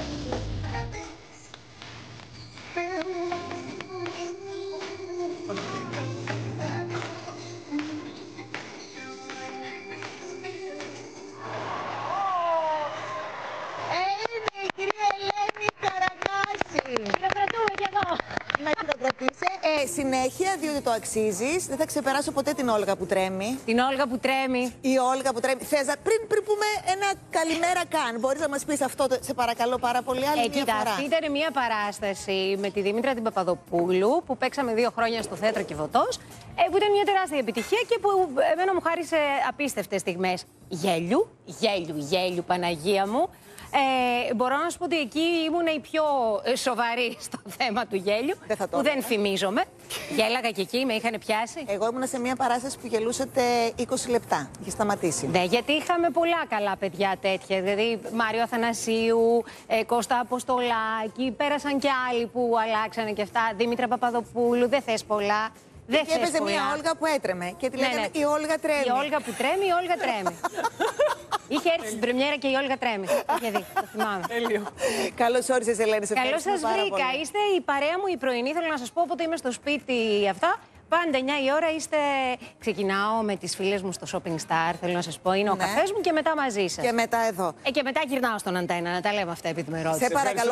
Συνέχεια, διότι το αξίζεις. Δεν θα ξεπεράσω ποτέ την Όλγα που τρέμει. Την Όλγα που τρέμει. Η Όλγα που τρέμει. Θες πριν πούμε ένα καλημέρα καν, μπορείς να μας πεις αυτό, σε παρακαλώ πάρα πολύ, άλλη μια φορά. Αυτή ήταν μια παράσταση με τη Δήμητρα την Παπαδοπούλου που παίξαμε 2 χρόνια στο Θέατρο Κιβωτός, που ήταν μια τεράστια επιτυχία και που εμένα μου χάρισε απίστευτες στιγμές γέλιου, Παναγία μου. Μπορώ να σου πω ότι εκεί ήμουν η πιο σοβαρή στο θέμα του γέλιου, που δεν φημίζομαι. Γέλαγα και εκεί, με είχαν πιάσει. Εγώ ήμουν σε μια παράσταση που γελούσατε 20 λεπτά. Είχε σταματήσει. Ναι, γιατί είχαμε πολλά καλά παιδιά τέτοια. Δηλαδή, Μάριο Αθανασίου, Κώστα Αποστολάκη, πέρασαν και άλλοι που αλλάξανε και αυτά. Δήμητρα Παπαδοπούλου, δεν θες πολλά. Και έπαιζε μια Όλγα που έτρεμε και τη λέγανε η Όλγα τρέμει. Η Όλγα που τρέμει, η Όλγα τρέμει. Είχε έρθει στην πρεμιέρα και η Όλγα τρέμει. Είχε δει, το θυμάμαι. Καλώς όρισες, Ελένη. Καλώς σας βρήκα. Είστε η παρέα μου η πρωινή. Θέλω να σας πω, όποτε είμαι στο σπίτι αυτά. Πάντα 9 η ώρα είστε. Ξεκινάω με τις φίλες μου στο Shopping Star. Θέλω να σας πω, είναι ο καφές μου και μετά μαζί σας. Και μετά εδώ. Και μετά γυρνάω στον Αντένα, να τα λέμε αυτά επειδή με ρώτησες. Σε παρακαλώ,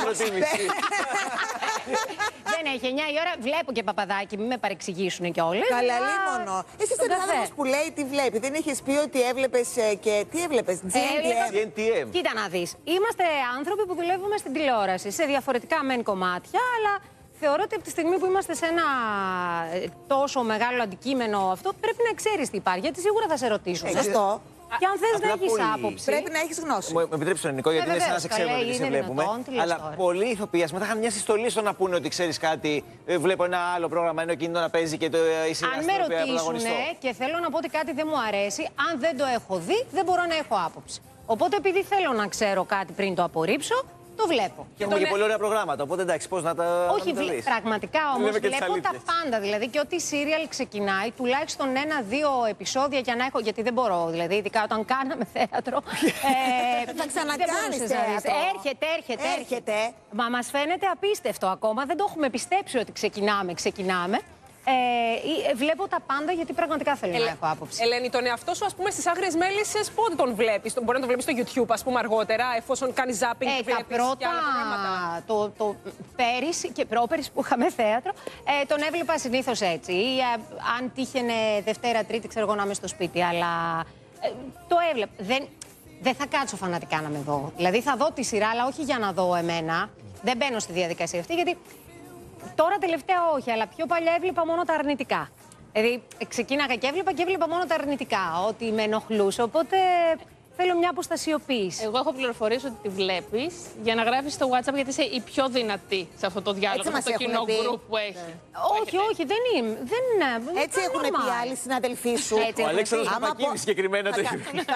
Δεν έχει 9 η ώρα, βλέπω και παπαδάκι, μην με παρεξηγήσουν κιόλας. Καλά, λίμωνο. Εσύ είσαι άνθρωπος που λέει τι βλέπει. Δεν είχες πει ότι έβλεπες και. Τι έβλεπες, GNTM. Κοίτα να δεις. Είμαστε άνθρωποι που δουλεύουμε στην τηλεόραση σε διαφορετικά μεν κομμάτια, αλλά θεωρώ ότι από τη στιγμή που είμαστε σε ένα τόσο μεγάλο αντικείμενο αυτό, πρέπει να ξέρεις τι υπάρχει. Γιατί σίγουρα θα σε ρωτήσουν. Σωστό. Και αν θες να έχεις άποψη. Πρέπει να έχεις γνώση. Μου επιτρέψει τον Νικό, γιατί είναι σαν να σε ξέρουμε και σε βλέπουμε. Αλλά πολλοί ηθοποιοί μετά είχαν μια συστολή στο να πούνε ότι ξέρεις κάτι. Βλέπω ένα άλλο πρόγραμμα, ενώ εκείνο να παίζει και η σειρά. Αν με ρωτήσουν και θέλω να πω ότι κάτι δεν μου αρέσει, αν δεν το έχω δει, δεν μπορώ να έχω άποψη. Οπότε επειδή θέλω να ξέρω κάτι πριν το απορρίψω, το βλέπω. Και έχουμε και πολύ ωραία προγράμματα, οπότε εντάξει, πώς να τα. Όχι, πραγματικά όμως βλέπω τα πάντα. Δηλαδή και ό,τι σύριαλ ξεκινάει, τουλάχιστον 1-2 επεισόδια για να έχω. Γιατί δεν μπορώ, δηλαδή, ειδικά όταν κάναμε θέατρο. Θα ξανακάνεις θέατρο. Έρχεται. Μα μας φαίνεται απίστευτο ακόμα. Δεν το έχουμε πιστέψει ότι ξεκινάμε. Βλέπω τα πάντα γιατί πραγματικά θέλω να έχω άποψη. Ελένη, τον εαυτό σου, ας πούμε, στις Άγριες Μέλισσες, πότε τον βλέπεις? Μπορεί να τον βλέπεις στο YouTube, ας πούμε, αργότερα, εφόσον κάνεις zapping και βλέπεις και άλλα πράγματα. Το πέρυσι και πρόπερυσι που είχαμε θέατρο, τον έβλεπα συνήθως έτσι. Ή αν τύχαινε Δευτέρα, Τρίτη, ξέρω εγώ να είμαι στο σπίτι, αλλά το έβλεπα. Δεν θα κάτσω φανατικά να με δω. Δηλαδή θα δω τη σειρά, αλλά όχι για να δω εμένα. Δεν μπαίνω στη διαδικασία αυτή, γιατί. Τώρα τελευταία όχι, αλλά πιο παλιά έβλεπα μόνο τα αρνητικά. Δηλαδή ξεκίναγα και έβλεπα μόνο τα αρνητικά, ότι με ενοχλούσε, οπότε θέλω μια αποστασιοποίηση. Εγώ έχω πληροφορήσει ότι τη βλέπεις για να γράφεις στο WhatsApp, γιατί είσαι η πιο δυνατή σε αυτό το διάλογο, σε αυτό το κοινό group που έχει. Όχι, δεν είμαι. Έτσι έχουν πει άλλοι συναδελφοί σου. Ο Αλέξανδρος Παπακίδης συγκεκριμένα το έχει πει.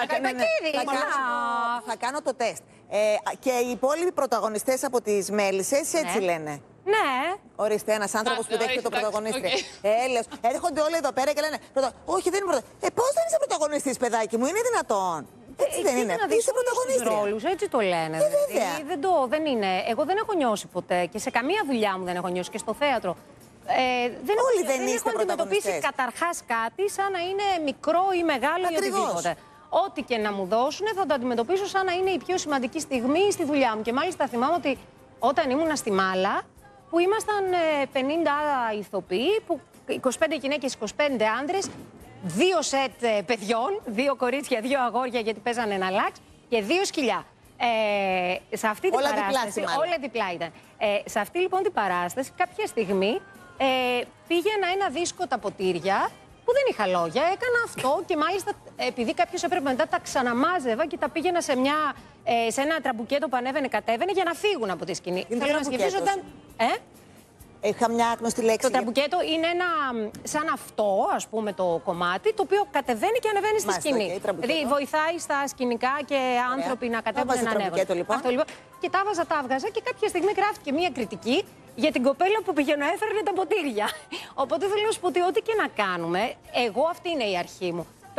Θα κάνω το τεστ. Και οι υπόλοιποι πρωταγωνιστές από τις Μέλισσες έτσι λένε. Ναι. Ορίστε, ένας άνθρωπος που δέχεται το πρωταγωνίστρια. Έρχονται όλοι εδώ πέρα και λένε όχι, δεν είναι πρωταγωνιστής. Πώς δεν είσαι πρωταγωνιστής, παιδάκι μου, είναι δυνατόν? Έτσι δεν είναι. Είσαι πρωταγωνίστρια. Ρόλους, έτσι το λένε. Δεν είναι. Εγώ δεν έχω νιώσει ποτέ και σε καμία δουλειά μου δεν έχω νιώσει και στο θέατρο. Όλοι δεν είστε έχω αντιμετωπίσει καταρχάς κάτι σαν να είναι μικρό ή μεγάλο ή οτιδήποτε. Ό,τι και να μου δώσουν θα το αντιμετωπίσω σαν να είναι η πιο σημαντική στιγμή στη δουλειά μου. Και μάλιστα θυμάμαι ότι όταν ήμουνα στη Μάλα, που ήμασταν 50 ηθοποιοί, που 25 γυναίκες, 25 άνδρες, 2 σετ παιδιών, 2 κορίτσια, 2 αγόρια, γιατί παίζανε ένα λάξ, και 2 σκυλιά. Σε αυτή την παράσταση, όλα διπλά ήταν. Σε αυτή λοιπόν την παράσταση, κάποια στιγμή πήγαινα ένα δίσκο τα ποτήρια, που δεν είχα λόγια, έκανα αυτό και μάλιστα επειδή κάποιος έπρεπε μετά τα ξαναμάζευα και τα πήγαινα σε ένα τραμπουκέτο που ανέβαινε-κατέβαινε για να φύγουν από τη σκηνή. Θέλω να σκεφτείς όταν. Είχα μια γνωστή λέξη. Το τραμπουκέτο είναι ένα σαν αυτό, ας πούμε, το κομμάτι, το οποίο κατεβαίνει και ανεβαίνει στη σκηνή. Δηλαδή βοηθάει στα σκηνικά και άνθρωποι να κατέβουν και να ανέβουν. Λοιπόν. Αυτό λοιπόν. Και τα έβγαζα και κάποια στιγμή γράφτηκε μια κριτική για την κοπέλα που πήγαινε έφερνε τα ποτήρια. Οπότε θέλω να σου πω ότι ό,τι και να κάνουμε, εγώ αυτή είναι η αρχή μου.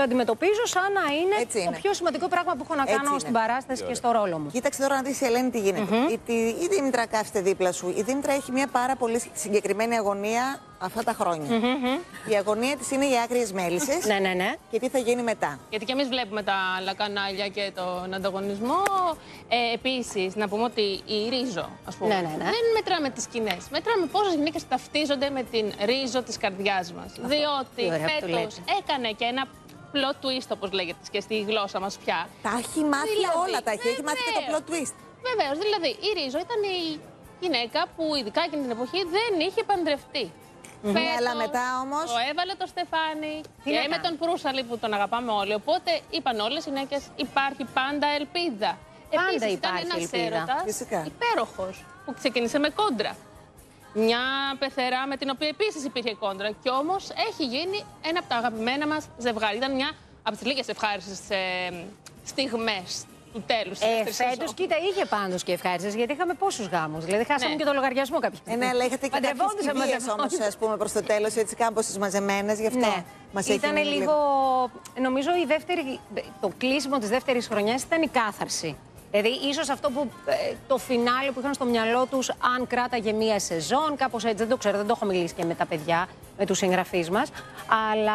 το αντιμετωπίζω σαν να είναι το πιο σημαντικό πράγμα που έχω να κάνω στην παράσταση και στο ρόλο μου. Κοίταξε τώρα να δεις η Ελένη τι γίνεται. Η Δήμητρα κάθεται δίπλα σου. Η Δήμητρα έχει μια πάρα πολύ συγκεκριμένη αγωνία αυτά τα χρόνια. Η αγωνία της είναι οι άγριες μέλισσες. Ναι. Και τι θα γίνει μετά. Γιατί και εμείς βλέπουμε τα άλλα κανάλια και τον ανταγωνισμό. Επίσης, να πούμε ότι η Ρίζο, ας πούμε, δεν μετράμε τις σκηνές. Μετράμε πόσες γυναίκες ταυτίζονται με την Ρίζο της καρδιάς μας. Διότι φέτος έκανε και ένα plot twist, όπως λέγεται και στη γλώσσα μας πια. Τα έχει μάθει όλα, τα έχει μάθει και το plot twist. Βεβαίως, δηλαδή η Ρίζο ήταν η γυναίκα που ειδικά εκείνη την εποχή δεν είχε παντρευτεί. Φέτος, αλλά μετά όμως το έβαλε το Στεφάνι και με τον Προύσαλη που τον αγαπάμε όλοι. Οπότε είπαν όλες οι γυναίκες υπάρχει πάντα ελπίδα. Πάντα Επίσης, υπάρχει ήταν ένας ελπίδα. έρωτας υπέροχος που ξεκίνησε με κόντρα. Μια πεθερά με την οποία επίσης υπήρχε κόντρα. Και όμως έχει γίνει ένα από τα αγαπημένα μας ζευγάρι. Ήταν μια από τις λίγες ευχάριστες στιγμές του τέλους. Φέτος, κοίτα, είχε πάντως και ευχάριστες, γιατί είχαμε πόσους γάμους. Δηλαδή, χάσαμε και το λογαριασμό κάποια στιγμή. Ναι, αλλά είχατε και κάποιες κηδείες όμως, ας πούμε, προς το τέλος, έτσι κάμποσες μαζεμένες, γι' αυτό μας έχει Ήταν λίγο. Νομίζω το κλείσιμο της δεύτερης χρονιάς ήταν η κάθαρση. Δηλαδή, ίσως αυτό που το φινάλε που είχαν στο μυαλό τους, αν κράταγε μία σεζόν, κάπως έτσι, δεν το ξέρω, δεν το έχω μιλήσει και με τα παιδιά, με τους συγγραφείς μας. Αλλά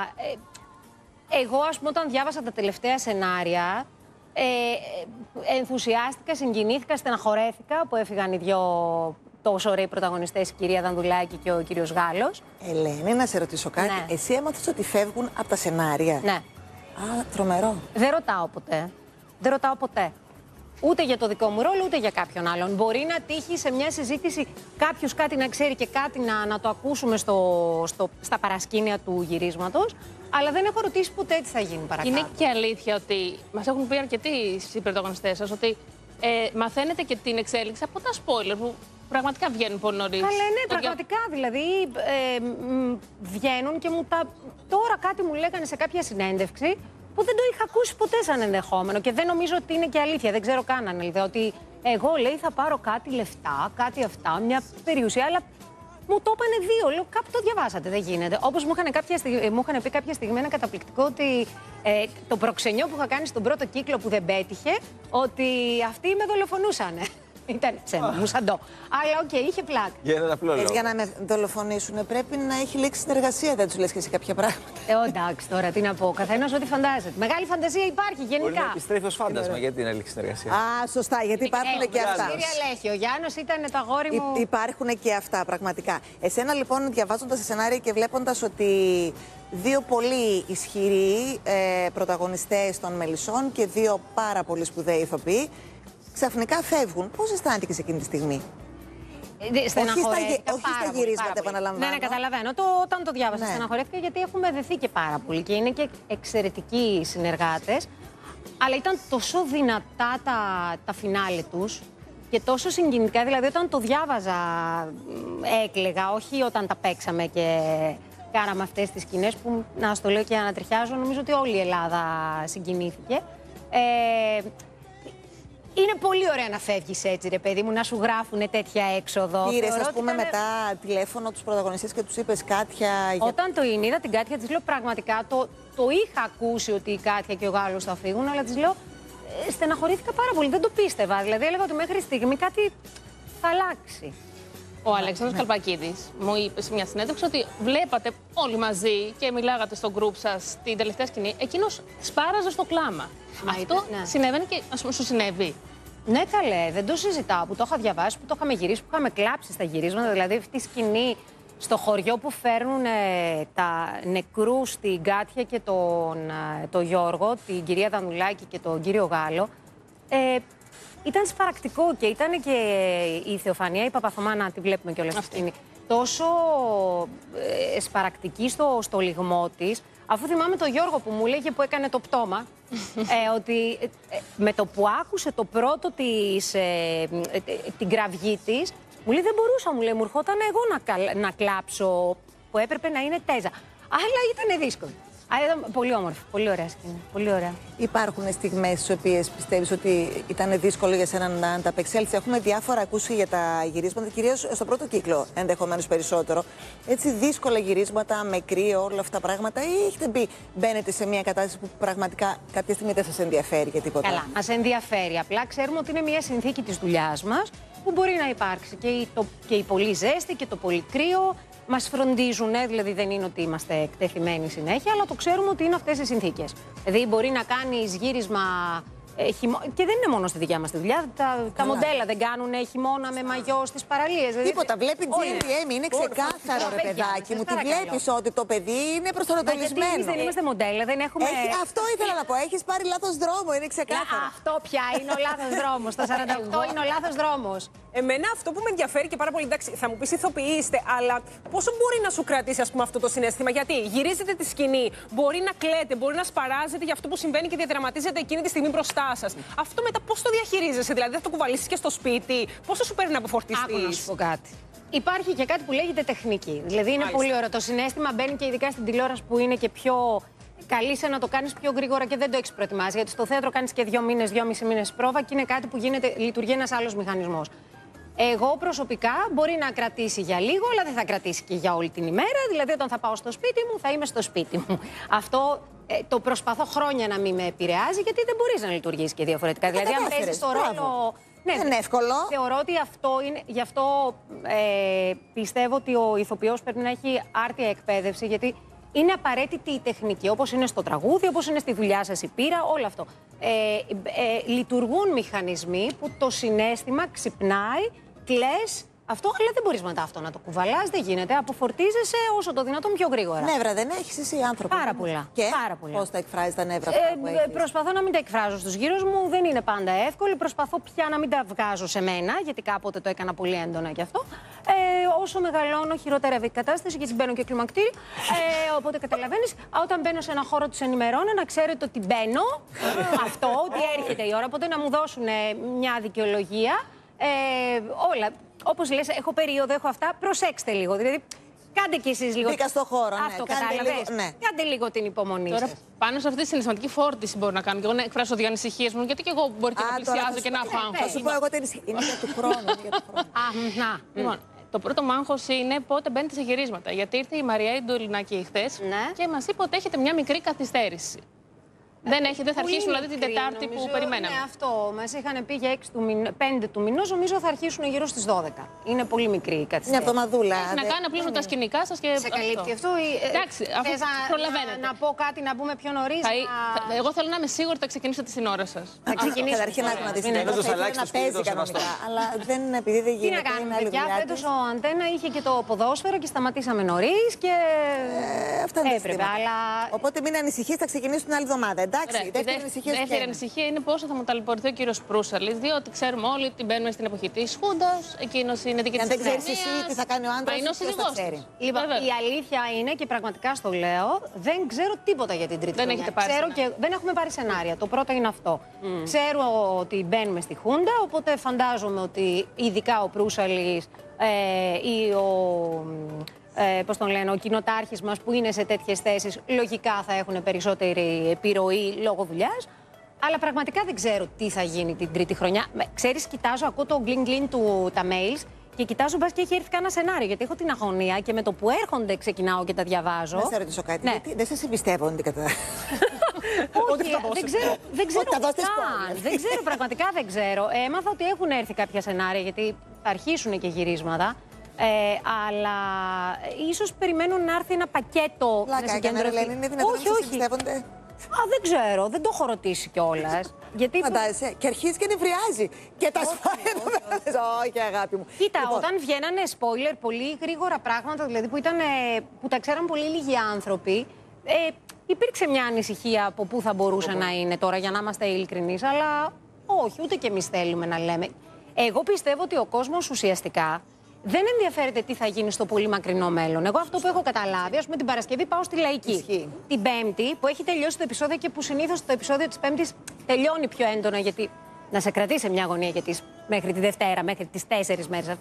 εγώ, ας πούμε, όταν διάβασα τα τελευταία σενάρια, ενθουσιάστηκα, συγκινήθηκα, στεναχωρέθηκα που έφυγαν οι δυο τόσο ωραίοι πρωταγωνιστές, η κυρία Δανδουλάκη και ο κύριος Γάλλος. Ελένη, να σε ρωτήσω κάτι. Ναι. Εσύ έμαθες ότι φεύγουν από τα σενάρια. Ναι. Α, τρομερό. Δεν ρωτάω ποτέ. Δεν ρωτάω ποτέ. Ούτε για το δικό μου ρόλο, ούτε για κάποιον άλλον. Μπορεί να τύχει σε μια συζήτηση κάποιος κάτι να ξέρει και κάτι να το ακούσουμε στα παρασκήνια του γυρίσματος. Αλλά δεν έχω ρωτήσει ποτέ τι θα γίνει παρακάτω. Είναι και αλήθεια ότι μας έχουν πει αρκετοί οι πρωταγωνιστές σας ότι μαθαίνετε και την εξέλιξη από τα spoiler που πραγματικά βγαίνουν πολύ νωρίς. Καλά, ναι, πραγματικά. Δηλαδή βγαίνουν και τώρα κάτι μου λέγανε σε κάποια συνέντευξη που δεν το είχα ακούσει ποτέ σαν ενδεχόμενο και δεν νομίζω ότι είναι και αλήθεια. Δεν ξέρω καν αν είναι. Ότι εγώ, λέει, θα πάρω κάτι λεφτά, κάτι αυτά, μια περιουσία, αλλά μου το είπανε δύο. Λέω, κάπου το διαβάσατε, δεν γίνεται. Όπως μου είχαν πει κάποια στιγμή ένα καταπληκτικό ότι το προξενιό που είχα κάνει στον πρώτο κύκλο που δεν πέτυχε, ότι αυτοί με δολοφονούσαν. Ήταν ψέμα, μουσαντό. Αλλά οκ, είχε πλάκα. Για έναν απλό λόγο. Για να με δολοφονήσουν πρέπει να έχει λήξει συνεργασία, δεν τους λες και εσύ κάποια πράγματα. Εντάξει, τώρα τι να πω. Καθένας ό,τι φαντάζεται. Μεγάλη φαντασία υπάρχει γενικά. Μπορεί να επιστρέφει ως φάντασμα, γιατί να λήξει συνεργασία. Α, σωστά, γιατί υπάρχουν και αυτά. Κύριε Αλέχη, ο Γιάννος ήταν το αγόρι μου. Υπάρχουν και αυτά, πραγματικά. Εσένα, λοιπόν, διαβάζοντας τα σενάρια και βλέποντας ότι δύο πολύ ισχυροί πρωταγωνιστές των Μελισσών και δύο πάρα πολύ σπουδαίοι ηθοποιοί ξαφνικά φεύγουν. Πώς αισθάνθηκες εκείνη τη στιγμή? Όχι στα γυρίσματα, επαναλαμβάνω. Ναι, καταλαβαίνω. Όταν το διάβασα, στεναχωρέθηκα γιατί έχουμε δεθεί και πάρα πολύ και είναι και εξαιρετικοί συνεργάτες. Αλλά ήταν τόσο δυνατά τα φινάλε τους και τόσο συγκινητικά. Δηλαδή, όταν το διάβαζα, έκλαιγα. Όχι όταν τα παίξαμε και κάναμε αυτές τις σκηνές που, να στο λέω και ανατριχιάζω, νομίζω ότι όλη η Ελλάδα συγκινήθηκε. Είναι πολύ ωραία να φεύγεις έτσι, ρε παιδί μου, να σου γράφουν τέτοια έξοδο. Πήρες, ας πούμε, μετά τηλέφωνο τους πρωταγωνιστές και τους είπες Κάτια. Όταν το είδα την Κάτια, της λέω πραγματικά, το είχα ακούσει ότι η Κάτια και ο Γάλλος θα φύγουν, αλλά της λέω στεναχωρήθηκα πάρα πολύ. Δεν το πίστευα. Δηλαδή, έλεγα ότι μέχρι στιγμή κάτι θα αλλάξει. Ο Αλέξανδρος Καλπακίδης μου είπε σε μια συνέντευξη ότι βλέπατε όλοι μαζί και μιλάγατε στο γκρουπ σας την τελευταία σκηνή. Εκείνος σπάραζε στο κλάμα. Αυτό συνέβαινε και σου συνέβη? Ναι, καλέ, δεν το συζητάω. Που το είχα διαβάσει, που το είχαμε γυρίσει, που είχαμε κλάψει στα γυρίσματα. Δηλαδή, αυτή η σκηνή στο χωριό που φέρνουν τα νεκρούς στην Κάτια και τον Γιώργο, την κυρία Δανδουλάκη και τον κύριο Γάλλο. Ήταν σπαρακτικό και ήταν και η Θεοφανία, η Παπαθωμά, να τη βλέπουμε κιόλας αυτή την. Τόσο σπαρακτική στο λιγμό της, αφού θυμάμαι τον Γιώργο που μου λέγε που έκανε το πτώμα, ότι με το που άκουσε το πρώτο την κραυγή της, μου λέει δεν μπορούσα, μου λέει, μου ερχόταν εγώ να κλάψω, που έπρεπε να είναι τέζα. Αλλά ήταν δύσκολο. Ήταν πολύ όμορφη, πολύ ωραία σκηνή. Πολύ ωραία. Υπάρχουν στιγμές στις οποίες πιστεύεις ότι ήταν δύσκολο για σένα να ανταπεξέλθεις? Έχουμε διάφορα ακούσει για τα γυρίσματα, κυρίως στο πρώτο κύκλο ενδεχομένως περισσότερο. Έτσι δύσκολα γυρίσματα, με κρύο, όλα αυτά τα πράγματα, ή έχετε μπαίνετε σε μια κατάσταση που πραγματικά κάποια στιγμή δεν σας ενδιαφέρει για τίποτα? Καλά, μας ενδιαφέρει. Απλά ξέρουμε ότι είναι μια συνθήκη της δουλειάς μας που μπορεί να υπάρξει και η πολύ ζέστη και το πολύ κρύο. Μας φροντίζουν, δηλαδή δεν είναι ότι είμαστε εκτεθειμένοι συνέχεια, αλλά το ξέρουμε ότι είναι αυτές οι συνθήκες. Δηλαδή μπορεί να κάνεις γύρισμα και δεν είναι μόνο στη δικιά μας τη δουλειά. Τα μοντέλα δεν κάνουν χειμώνα με μαγιό στις παραλίες. Τίποτα. Βλέπει GMM, είναι ξεκάθαρο, ρε παιδάκι μου. Τη βλέπεις ότι το παιδί είναι προσανατολισμένο. Εμείς δεν είμαστε μοντέλα, δεν έχουμε. Αυτό ήθελα να πω. Έχεις πάρει λάθος δρόμο, είναι ξεκάθαρο. Αυτό πια είναι ο λάθος δρόμος. Το 48 είναι ο λάθος δρόμος. Εμένα αυτό που με ενδιαφέρει και πάρα πολύ, εντάξει, θα μου πεις ηθοποιοί είστε, αλλά πόσο μπορεί να σου κρατήσει, ας πούμε, αυτό το συναίσθημα? Γιατί γυρίζετε τη σκηνή, μπορεί να κλαίτε, μπορεί να σπαράζετε για αυτό που συμβαίνει και διαδραματίζεται εκείνη τη στιγμή μπροστά σας. Αυτό μετά πώς το διαχειρίζεσαι? Δηλαδή θα το κουβαλήσεις και στο σπίτι? Πόσο σου παίρνει να αποφορτιστείς? Άκου να σου πω κάτι. Υπάρχει και κάτι που λέγεται τεχνική. Δηλαδή είναι πολύ ωραίο. Το συναίσθημα μπαίνει και ειδικά στην τηλεόραση που είναι και πιο. Καλείσαι να το κάνεις πιο γρήγορα και δεν το έχεις προετοιμάσει. Γιατί στο θέατρο κάνεις και 2 μήνες, 2,5 μήνες πρόβα και είναι κάτι που λειτουργεί ένας άλλος μηχανισμός. Εγώ προσωπικά μπορεί να κρατήσει για λίγο, αλλά δεν θα κρατήσει και για όλη την ημέρα. Δηλαδή, όταν θα πάω στο σπίτι μου, θα είμαι στο σπίτι μου. Αυτό το προσπαθώ χρόνια να μην με επηρεάζει, γιατί δεν μπορείς να λειτουργήσεις και διαφορετικά. Δηλαδή, αν παίζεις το ρόλο. Ναι, δεν είναι εύκολο. Θεωρώ ότι αυτό είναι. Γι' αυτό πιστεύω ότι ο ηθοποιός πρέπει να έχει άρτια εκπαίδευση, γιατί είναι απαραίτητη η τεχνική. Όπως είναι στο τραγούδι, όπως είναι στη δουλειά σας η πείρα, όλο αυτό. Λειτουργούν μηχανισμοί που το συναίσθημα ξυπνάει, κλαις. Αυτό, αλλά δεν μπορείς μετά αυτό να το κουβαλάς, δεν γίνεται. Αποφορτίζεσαι όσο το δυνατόν πιο γρήγορα. Νεύρα δεν έχεις εσύ άνθρωπο? Πάρα πολλά. Και πάρα πολλά. πώς τα εκφράζεις τα νεύρα που έχεις? Προσπαθώ να μην τα εκφράζω στους γύρους μου, δεν είναι πάντα εύκολο. Προσπαθώ πια να μην τα βγάζω σε μένα, γιατί κάποτε το έκανα πολύ έντονα κι αυτό. Όσο μεγαλώνω, χειροτερεύει η κατάσταση, γιατί μπαίνω και κλιμακτήριο. Οπότε καταλαβαίνεις, όταν μπαίνω σε ένα χώρο, τους ενημερώνω να ξέρετε ότι μπαίνω. Αυτό, ότι έρχεται η ώρα. Οπότε να μου δώσουν μια δικαιολογία. Όλα. Όπως λες, έχω περίοδο, έχω αυτά. Προσέξτε λίγο. Δηλαδή, κάντε κι εσείς λίγο. Μπήκα στο χώρο, αυτό, κατάλαβες. Ναι. Κάντε λίγο την υπομονή σας. Τώρα, πάνω σε αυτή τη συναισθηματική φόρτιση μπορώ να κάνω και εγώ να εκφράσω δύο ανησυχίες μου, γιατί και εγώ μπορεί και να πλησιάζω και να έχω άγχος. Θα σου πω εγώ την είναι για του χρόνου. Λοιπόν, το πρώτο μου άγχος είναι πότε μπαίνετε σε γυρίσματα. Γιατί ήρθε η Μαρία Ιντουλινάκη χθες και μας είπε ότι έχετε μια μικρή καθυστέρηση. Δεν θα αρχίσουν δηλαδή την Τετάρτη που περιμέναμε. Ναι, αυτό. Μας είχαν πει για 5 του μηνός, νομίζω θα αρχίσουν γύρω στις 12. Είναι πολύ μικρή η καθυστέρηση. Μια εβδομαδούλα. Έχει να κάνει απλώς με τα σκηνικά σας και. Σε καλύπτει αυτό. Εντάξει, αφού προλαβαίνετε. Να πω κάτι, να πούμε πιο νωρίς. Εγώ θέλω να είμαι σίγουρη ότι θα ξεκινήσετε την ώρα σας. Θα ξεκινήσουμε. Καταρχήν να δεις. Να παίζει κανονικά. Αλλά επειδή δεν γίνεται. Τι να κάνουμε, παιδιά. Φέτος ο Αντένα είχε και το ποδόσφαιρο και σταματήσαμε νωρίς και. Αυτό είναι οπότε μην ανησυχείς, θα ξεκινήσει την άλλη εβδομάδα. Η δεύτερη ανησυχία είναι πόσο θα μου ταλαιπωρηθεί ο κύριος Προύσαλης, διότι ξέρουμε όλοι ότι μπαίνουμε στην εποχή της Χούντας, εκείνος είναι δική της. Δεν ξέρεις εσύ τι θα κάνει ο άντρας, είναι ο σύζυγός της. Λοιπόν, η αλήθεια είναι, και πραγματικά στο λέω, δεν ξέρω τίποτα για την τρίτη χρονιά. Δεν έχουμε πάρει σενάρια. Το πρώτο είναι αυτό. Ξέρω ότι μπαίνουμε στη Χούντα, οπότε φαντάζομαι ότι ειδικά ο Προύσαλης ή πώς τον λένε, ο κοινοτάρχης μας που είναι σε τέτοιες θέσεις, λογικά θα έχουν περισσότερη επιρροή λόγω δουλειάς. Αλλά πραγματικά δεν ξέρω τι θα γίνει την τρίτη χρονιά. Ξέρεις, κοιτάζω, ακούω το γκλιν-γκλιν του τα mails και κοιτάζω μπας και έχει έρθει κανένα σενάριο. Γιατί έχω την αγωνία και με το που έρχονται ξεκινάω και τα διαβάζω. Να σε ρωτήσω κάτι. Ναι. Γιατί δεν σας εμπιστεύονται κατά. Όχι, δεν ξέρω καν. Δεν ξέρω, πραγματικά δεν ξέρω. Έμαθα ότι έχουν έρθει κάποια σενάρια, γιατί θα αρχίσουν και γυρίσματα. Αλλά ίσως περιμένουν να έρθει ένα πακέτο να συγκεντρωθεί. Είναι δυνατόν να σας εμπιστεύονται? Δεν ξέρω, δεν το έχω ρωτήσει κιόλας. Γιατί φαντάζεσαι, και αρχίζει και νευριάζει. Και τα σπάει. Όχι, αγάπη μου. Κοίτα, όταν βγαίνανε spoiler πολύ γρήγορα πράγματα, δηλαδή που τα ξέραν πολύ λίγοι άνθρωποι, υπήρξε μια ανησυχία από πού θα μπορούσε να είναι τώρα, για να είμαστε ειλικρινείς, αλλά όχι, ούτε κι εμείς θέλουμε να λέμε. Εγώ πιστεύω ότι ο κόσμος ουσιαστικά δεν ενδιαφέρεται τι θα γίνει στο πολύ μακρινό μέλλον. Εγώ αυτό που έχω καταλάβει, ας πούμε, την Παρασκευή πάω στη Λαϊκή. Ισχύει. Την Πέμπτη, που έχει τελειώσει το επεισόδιο και που συνήθως το επεισόδιο της Πέμπτης τελειώνει πιο έντονα, γιατί να σε κρατήσει μια αγωνία μέχρι τη Δευτέρα, μέχρι τις 4 μέρες αυτές.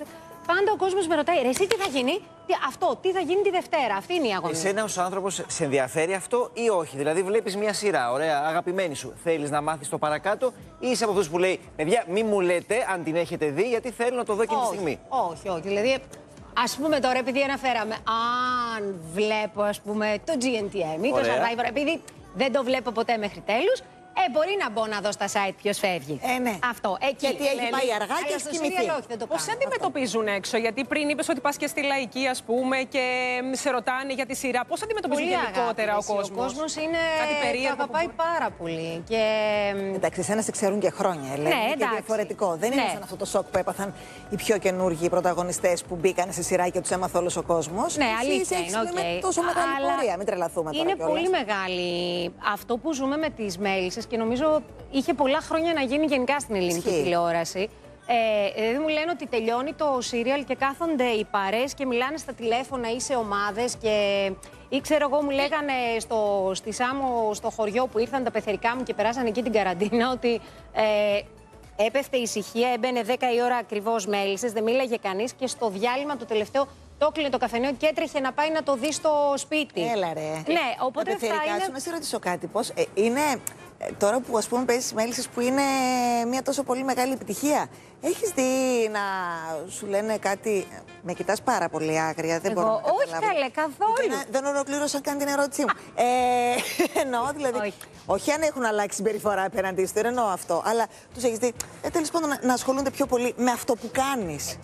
πάντα ο κόσμος με ρωτάει, ρε, εσύ τι θα γίνει, τι θα γίνει τη Δευτέρα. Αυτή είναι η αγωνία. Εσένα ως άνθρωπος σε ενδιαφέρει αυτό ή όχι? Δηλαδή, βλέπεις μια σειρά, ωραία, αγαπημένη σου. Θέλεις να μάθεις το παρακάτω ή είσαι από αυτούς που λέει, παιδιά, μη μου λέτε αν την έχετε δει, γιατί θέλω να το δω εκείνη τη στιγμή? Όχι. Δηλαδή, ας πούμε τώρα, επειδή αναφέραμε, αν βλέπω, ας πούμε, το GNTM ή το Survivor, επειδή δεν το βλέπω ποτέ μέχρι τέλους, μπορεί να μπω να δω στα site ποιος φεύγει. Ναι. Αυτό. Εκεί. Γιατί έχει πάει αργά και έχει κοιμηθεί. Πώς σε αντιμετωπίζουν έξω? Γιατί πριν είπες ότι πας και στη Λαϊκή, ας πούμε, και σε ρωτάνε για τη σειρά. Πώς αντιμετωπίζουν γενικότερα ο κόσμος? Ο κόσμος είναι. Κάτι περίεργο. Το αγαπάει πάρα πολύ. Και... Εντάξει, εσένα σε ξέρουν και χρόνια, Ελένη. Ναι, και διαφορετικό. Δεν είναι σαν αυτό το σοκ που έπαθαν οι πιο καινούργοι πρωταγωνιστές που μπήκαν στη σειρά και τους έμαθε όλος ο κόσμος. Ναι, αλήθεια είναι. Είναι τόσο μεγάλη πορεία. Μην τρελαθούμε τώρα. Είναι πολύ μεγάλη αυτό που ζούμε με τις μέλισσες. Και νομίζω είχε πολλά χρόνια να γίνει γενικά στην ελληνική τηλεόραση. Δηλαδή μου λένε ότι τελειώνει το σύριαλ και κάθονται οι παρέες και μιλάνε στα τηλέφωνα ή σε ομάδες ή ξέρω εγώ, μου λέγανε στη Σάμο, στο χωριό που ήρθαν τα πεθερικά μου και περάσαν εκεί την καραντίνα, ότι έπεφτε η ησυχία, έμπαινε 10 η ώρα ακριβώς μέλισσες, δεν μίλαγε κανείς και στο διάλειμμα το τελευταίο το έκλεινε το καφενείο και έτρεχε να πάει να το δει στο σπίτι. Έλα ρε. Ναι, οπότε τα πεθερικά σου, να σε ρωτήσω κάτι, πώς είναι... Τώρα που ας πούμε παίζεις μέλισσες που είναι μια τόσο πολύ μεγάλη επιτυχία, έχεις δει να σου λένε κάτι? Με κοιτάς πάρα πολύ άγρια, δεν μπορώ να καταλάβω. Όχι καλέ, καθόλου. Δεν ολοκλήρωσα καν την ερώτησή μου. Εννοώ δηλαδή, όχι αν έχουν αλλάξει συμπεριφορά απέναντί σου, δεν εννοώ αυτό, αλλά τους έχεις δει τέλος πάντων να ασχολούνται πιο πολύ με αυτό που κάνεις?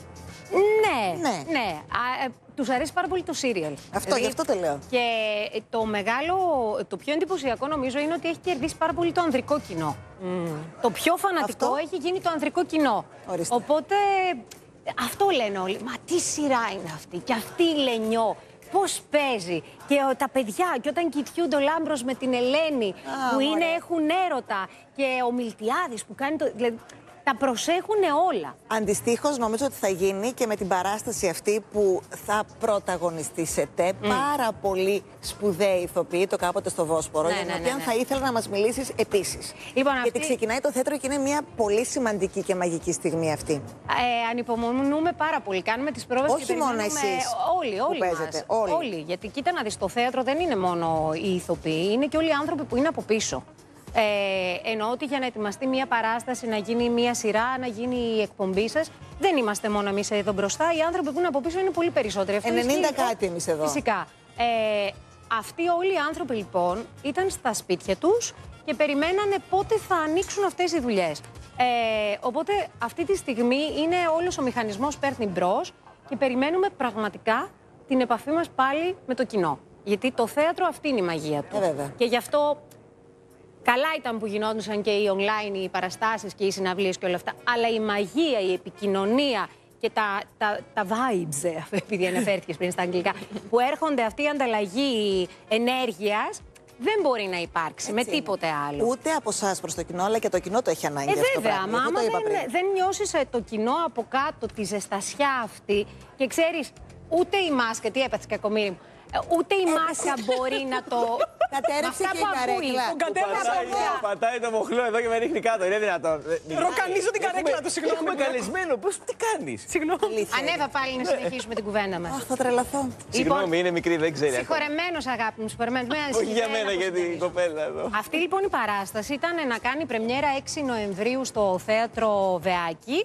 Ναι. Τους αρέσει πάρα πολύ το σύριαλ. Αυτό, γι' αυτό το λέω. Και το πιο εντυπωσιακό νομίζω είναι ότι έχει κερδίσει πάρα πολύ το ανδρικό κοινό. Το πιο φανατικό έχει γίνει το ανδρικό κοινό. Ορίστε. Οπότε αυτό λένε όλοι. Μα τι σειρά είναι αυτή? Και αυτή η Λενιό πώς παίζει? Και τα παιδιά, και όταν κοιτιούνται ο Λάμπρος με την Ελένη, που έχουν έρωτα, και ο Μιλτιάδης που κάνει το... Δηλαδή, τα προσέχουν όλα. Αντιστοίχως, νομίζω ότι θα γίνει και με την παράσταση αυτή που θα πρωταγωνιστήσετε πάρα πολύ σπουδαίοι ηθοποιοί, το κάποτε στο Βόσπορο, για την οποία θα ήθελα να μας μιλήσεις επίσης. Λοιπόν, γιατί ξεκινάει το θέατρο και είναι μια πολύ σημαντική και μαγική στιγμή αυτή. Ανυπομονούμε πάρα πολύ. Κάνουμε τις πρόβες. Όχι μόνο εσείς. Όλοι. Γιατί κοίτα να δεις, το θέατρο δεν είναι μόνο οι ηθοποιοί, είναι και όλοι οι άνθρωποι που είναι από πίσω. Εννοώ ότι για να ετοιμαστεί μια παράσταση, να γίνει μια σειρά, να γίνει η εκπομπή σας, δεν είμαστε μόνο εμείς εδώ μπροστά. Οι άνθρωποι που είναι από πίσω είναι πολύ περισσότεροι. 90 κάτι εμείς εδώ. Φυσικά. Αυτοί όλοι οι άνθρωποι λοιπόν ήταν στα σπίτια τους και περιμένανε πότε θα ανοίξουν αυτές οι δουλειές. Οπότε αυτή τη στιγμή είναι όλος ο μηχανισμός παίρνει μπρος και περιμένουμε πραγματικά την επαφή μας πάλι με το κοινό. Γιατί το θέατρο αυτή είναι η μαγεία του. Και γι' αυτό καλά ήταν που γινόντουσαν και οι online, οι παραστάσεις και οι συναυλίες και όλα αυτά. Αλλά η μαγεία, η επικοινωνία και τα vibes, επειδή αναφέρθηκες πριν στα αγγλικά, που έρχονται, αυτή η ανταλλαγή ενέργειας, δεν μπορεί να υπάρξει με τίποτε άλλο. Ούτε από εσάς προς το κοινό, αλλά και το κοινό το έχει ανάγκη. Βέβαια, άμα δεν νιώσεις το κοινό από κάτω, τη ζεστασιά αυτή, και ξέρεις, ούτε η μάσκα, τι έπαθες κακομοίρη μου, ούτε η μάσκα μπορεί να το... Κατέρευσε και η καρέκλα. Πατάει το μοχλό εδώ και με ρίχνει κάτω. Είναι δυνατόν? Ροκανίζω την καρέκλα του, συγγνώμη. Έχουμε καλεσμένο. Τι κάνεις? Συγγνώμη. Ανέβα πάλι να συνεχίσουμε την κουβέντα μας. Αχ, θα τρελαθώ. Συγγνώμη, είναι μικρή, δεν ξέρει. Συγχωρεμένος, αγάπη μου, συγχωρεμένος. Όχι για μένα, για την κοπέλα εδώ. Αυτή λοιπόν η παράσταση ήταν να κάνει πρεμιέρα 6 Νοεμβρίου στο θέατρο Βεάκη.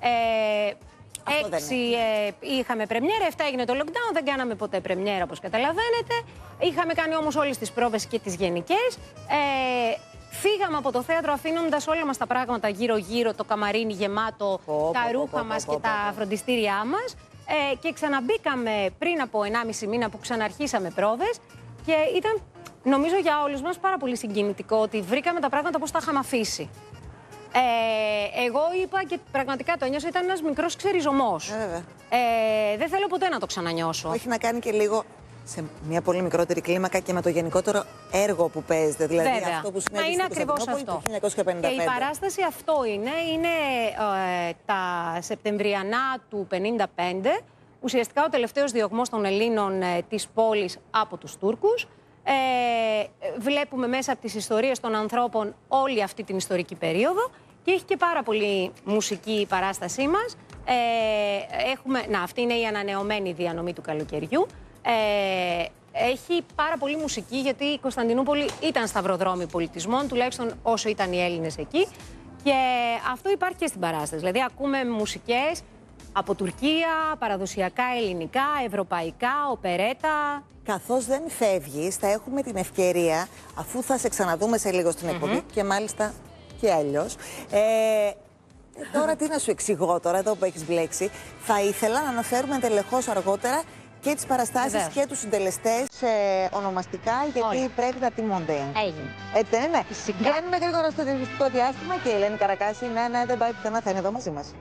6 είχαμε πρεμιέρα, 7 έγινε το lockdown, δεν κάναμε ποτέ πρεμιέρα όπως καταλαβαίνετε. Είχαμε κάνει όμως όλες τις πρόβες και τις γενικές. Φύγαμε από το θέατρο αφήνοντας όλα μας τα πράγματα γύρω-γύρω, το καμαρίνι γεμάτο, τα ρούχα μας και τα φροντιστήριά μας. Και ξαναμπήκαμε πριν από 1,5 μήνα που ξαναρχίσαμε πρόβες και ήταν, νομίζω για όλους μας, πάρα πολύ συγκινητικό ότι βρήκαμε τα πράγματα πώς τα είχαμε αφήσει. Εγώ είπα και πραγματικά το νιώσα, ήταν ένας μικρός ξεριζωμός. Δεν θέλω ποτέ να το ξανανιώσω. Έχει να κάνει και λίγο σε μια πολύ μικρότερη κλίμακα και με το γενικότερο έργο που παίζετε. Δηλαδή αυτό που συνέβη στην Κωνσταντινούπολη το 1955. Και η παράσταση αυτό είναι τα Σεπτεμβριανά του 1955. Ουσιαστικά ο τελευταίος διωγμός των Ελλήνων της πόλης από τους Τούρκους. Βλέπουμε μέσα από τις ιστορίες των ανθρώπων όλη αυτή την ιστορική περίοδο Και έχει και πάρα πολύ μουσική η παράστασή μας. Αυτή είναι η ανανεωμένη διανομή του καλοκαιριού. Έχει πάρα πολύ μουσική, γιατί η Κωνσταντινούπολη ήταν σταυροδρόμι πολιτισμών, τουλάχιστον όσο ήταν οι Έλληνες εκεί. Και αυτό υπάρχει και στην παράσταση. Δηλαδή, ακούμε μουσικές από Τουρκία, παραδοσιακά ελληνικά, ευρωπαϊκά, οπερέτα. Καθώς δεν φεύγεις, θα έχουμε την ευκαιρία, αφού θα σε ξαναδούμε σε λίγο στην εκπομπή και μάλιστα και αλλιώς. Τώρα τι να σου εξηγώ τώρα, εδώ που έχεις μπλέξει. Θα ήθελα να αναφέρουμε εντελεχώς αργότερα και τις παραστάσεις και τους συντελεστές ονομαστικά, γιατί πρέπει να τιμώνται. Έγινε. Έτσι δεν είναι? Βγαίνουμε γρήγορα στο διευθυντικό διάστημα και η Ελένη Καρακάση, ναι, δεν πάει πουθενά, θα είναι εδώ μαζί μας.